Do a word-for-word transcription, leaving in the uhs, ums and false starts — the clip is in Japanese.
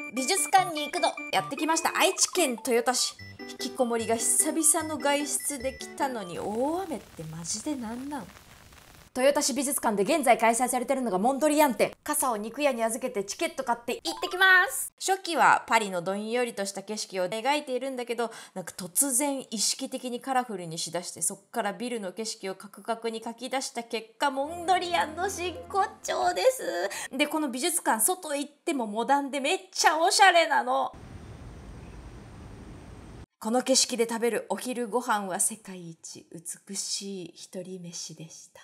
美術館に行くのやってきました。愛知県豊田市。引きこもりが久々の外出できたのに大雨ってマジでなんなん？豊田市美術館で現在開催されてるのがモンドリアン展。傘を肉屋に預けてチケット買って行ってきます。初期はパリのどんよりとした景色を描いているんだけど、なんか突然意識的にカラフルにしだして、そっからビルの景色をカクカクに描き出した結果、モンドリアンの真骨頂です。で、この美術館、外行ってもモダンでめっちゃおしゃれなの。この景色で食べるお昼ご飯は世界一美しい一人飯でした。